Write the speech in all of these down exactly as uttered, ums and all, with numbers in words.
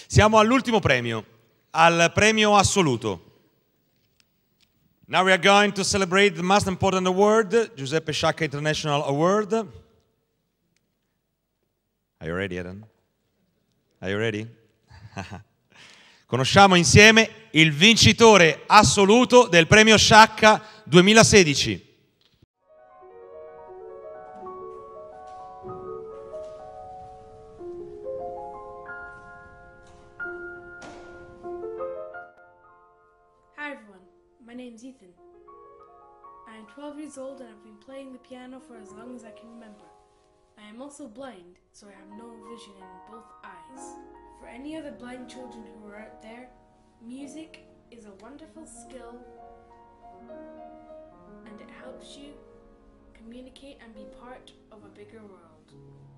Siamo all'ultimo premio, al premio assoluto. Now we are going to celebrate the most important award, Giuseppe Sciacca International Award. Are you ready, Eden? Are you ready? Conosciamo insieme il vincitore assoluto del premio Sciacca duemilasedici. Hi everyone, my name's Ethan. I am twelve years old and I've been playing the piano for as long as I can remember. I am also blind, so I have no vision in both eyes. For any other blind children who are out there, music is a wonderful skill and it helps you communicate and be part of a bigger world.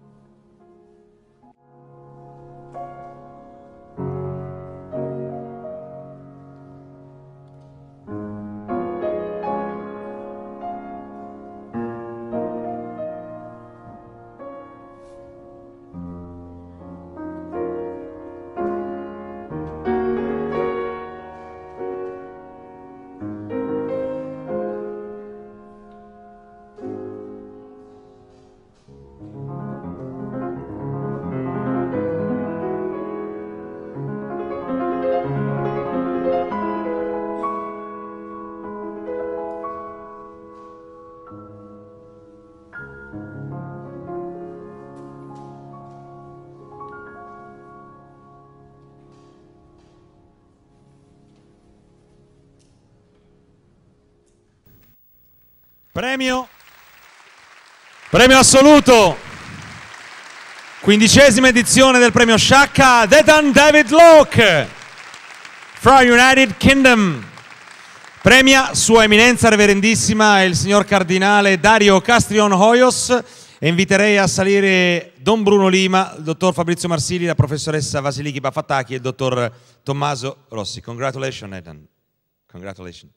Premio, premio assoluto, quindicesima edizione del premio Sciacca, Ethan David Locke, from United Kingdom. Premia Sua Eminenza Reverendissima il signor Cardinale Dario Castrion Hoyos e inviterei a salire Don Bruno Lima, il dottor Fabrizio Marsili, la professoressa Vasiliki Bafataki e il dottor Tommaso Rossi. Congratulations, Ethan. Congratulations.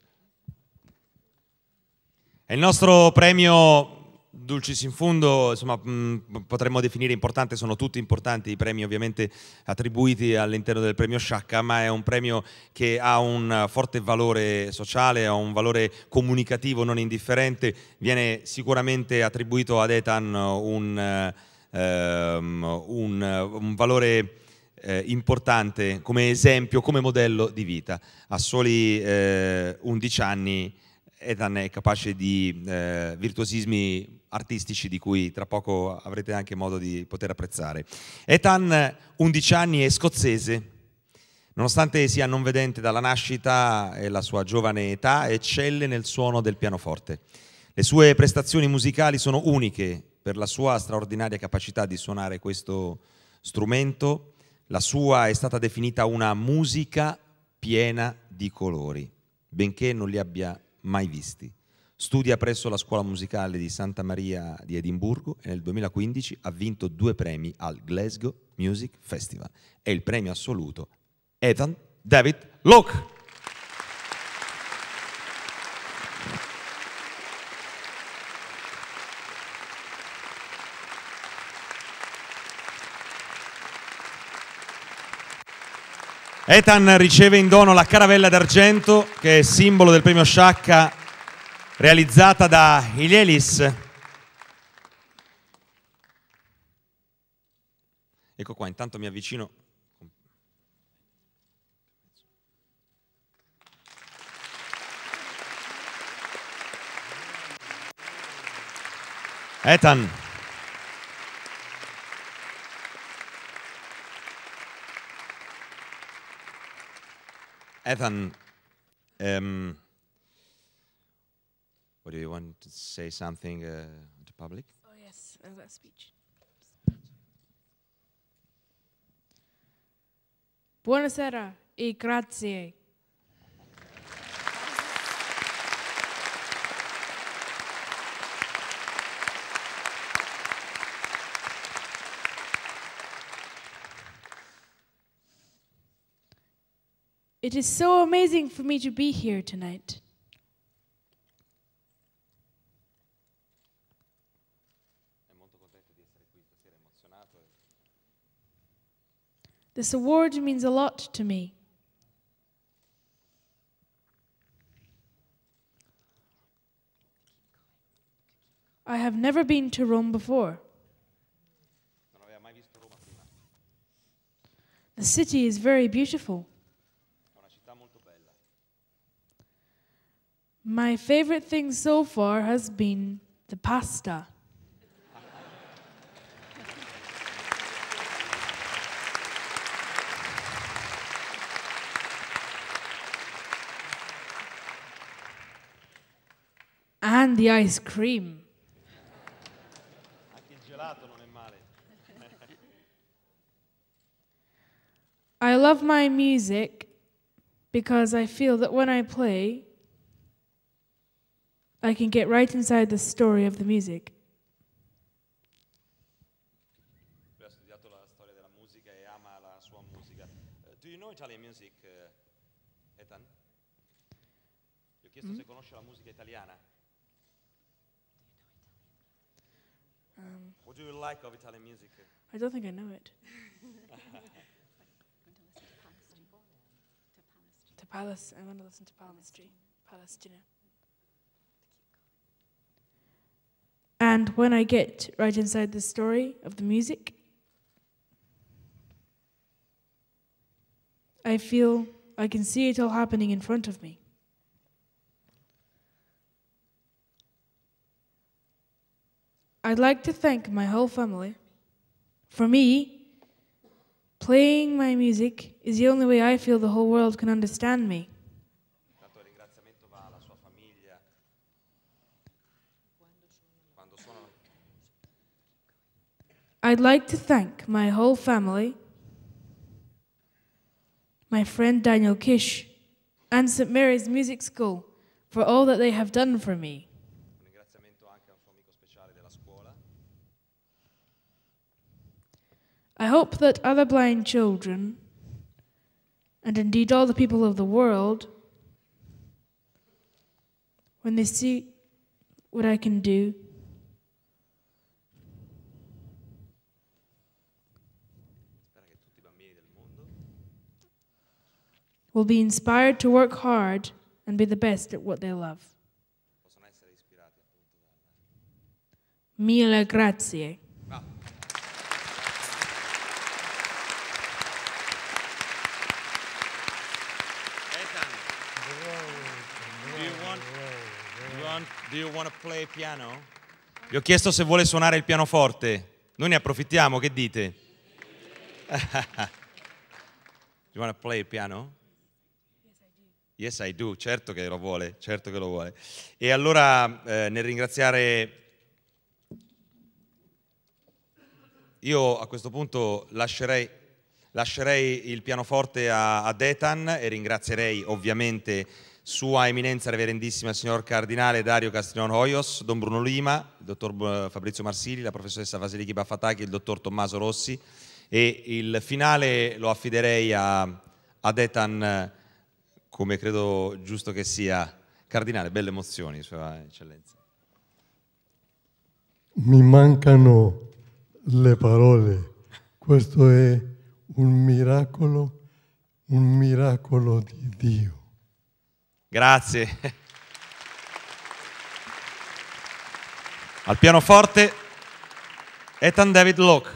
È il nostro premio Dulcis in Fundo, insomma, mh, potremmo definire importante, sono tutti importanti i premi ovviamente attribuiti all'interno del premio Sciacca, ma è un premio che ha un forte valore sociale, ha un valore comunicativo non indifferente. Viene sicuramente attribuito ad Ethan un, um, un, un valore eh, importante come esempio, come modello di vita. A soli eh, undici anni Ethan è capace di eh, virtuosismi artistici di cui tra poco avrete anche modo di poter apprezzare. Ethan, undici anni, è scozzese. Nonostante sia non vedente dalla nascita e la sua giovane età, eccelle nel suono del pianoforte. Le sue prestazioni musicali sono uniche per la sua straordinaria capacità di suonare questo strumento. La sua è stata definita una musica piena di colori, benché non li abbia mai visti. Studia presso la scuola musicale di Santa Maria di Edimburgo e nel duemilaquindici ha vinto due premi al Glasgow Music Festival. È il premio assoluto Ethan David Locke. Ethan riceve in dono la caravella d'argento, che è simbolo del premio Sciacca, realizzata da Ilielis. Ecco qua, intanto mi avvicino. Ethan. Ethan, um, what do you want to say something uh, to public? Oh yes, I've got a speech. Buonasera e grazie. It is so amazing for me to be here tonight. This award means a lot to me. I have never been to Rome before. The city is very beautiful. My favorite thing so far has been the pasta. And the ice cream. Anche il gelato non è male. I love my music because I feel that when I play, I can get right inside the story of the music. Lui ha studiato la storia della musica e ama la sua musica. Uh, do you know Italian music, uh, Ethan? Gli ho chiesto mm? se conosce la musica italiana. Um, What do you like of Italian music? I don't think I know it. To Palace, I want to listen to Palmistry, Palestina. And when I get right inside the story of the music, I feel I can see it all happening in front of me. I'd like to thank my whole family. For me, playing my music is the only way I feel the whole world can understand me. Tanto il ringraziamento va alla sua famiglia. Quando suona. I'd like to thank my whole family, my friend Daniel Kish, and Saint Mary's Music School for all that they have done for me. Un ringraziamento anche a un suo amico speciale della scuola. I hope that other blind children, and indeed all the people of the world, when they see what I can do, Spero che tutti i bambini del mondo will be inspired to work hard and be the best at what they love. possano essere ispirati appunto dalla. Mille grazie. Bravo. Ethan, do you want, do you want, do you want to play piano? Gli ho chiesto se vuole suonare il pianoforte. Noi ne approfittiamo, che dite? You want to play il piano? Yes, I do, certo che lo vuole, certo che lo vuole. E allora eh, nel ringraziare, io a questo punto lascerei, lascerei il pianoforte a, ad Ethan e ringrazierei ovviamente Sua Eminenza Reverendissima Signor Cardinale Dario Castiglione Hoyos, Don Bruno Lima, il dottor Fabrizio Marsili, la professoressa Vasiliki Baffataki e il dottor Tommaso Rossi, e il finale lo affiderei a, ad Ethan, come credo giusto che sia. Cardinale, belle emozioni, Sua Eccellenza. Mi mancano le parole. Questo è un miracolo, un miracolo di Dio. Grazie. Al pianoforte Ethan David Locke.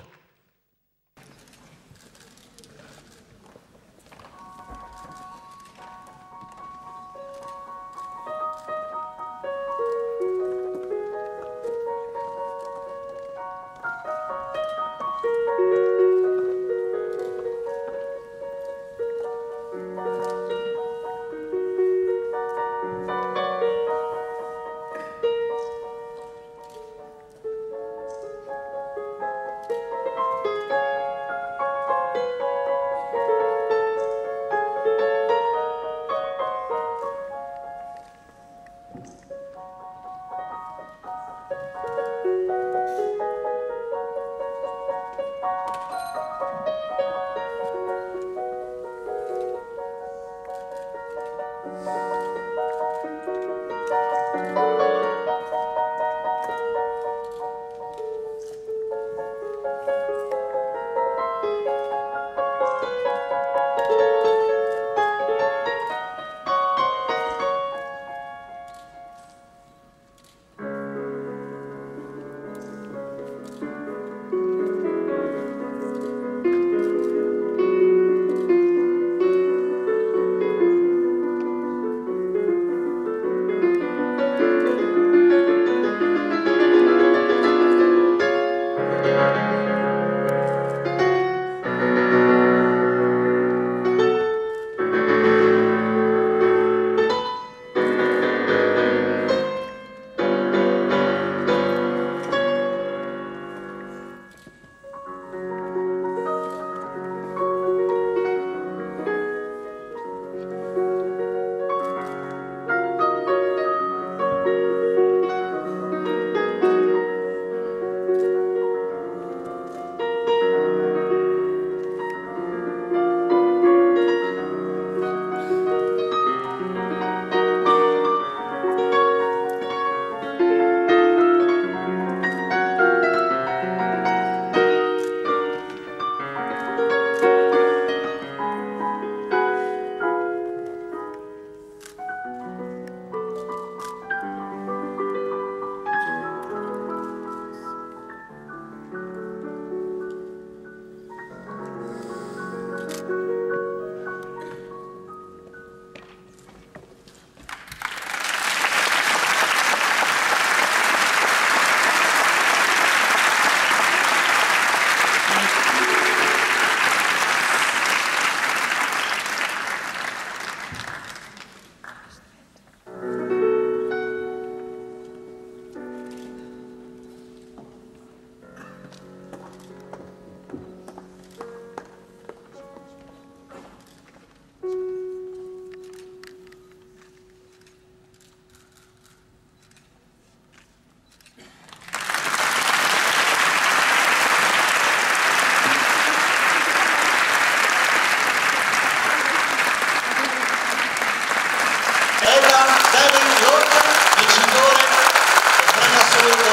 York, vincitore del premio assoluto,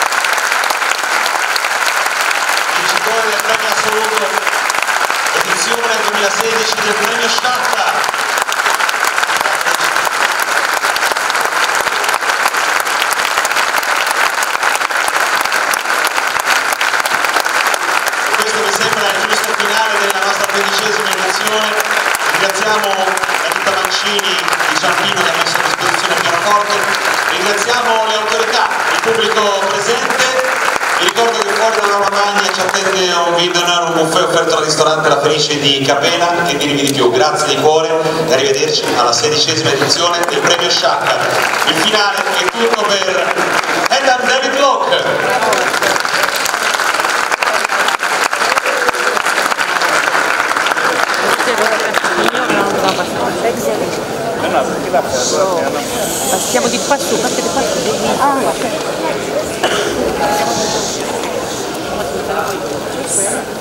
vincitore del premio assoluto edizione duemilasedici del premio Sciacca. Della nostra tredicesima edizione. Ringraziamo la Rita Mancini di Ciampino che ha messo a disposizione il pianoforte, ringraziamo le autorità, il pubblico presente. Vi ricordo che fuori dalla Romagna ci attende un dinner, un buffet offerto al ristorante La Fenice di Capena. Che dirvi di più, grazie di cuore e arrivederci alla sedicesima edizione del premio Sciacca. Il finale è tutto per Adam David Locke. Passiamo di qua su, parte di qua su. Ah, ok.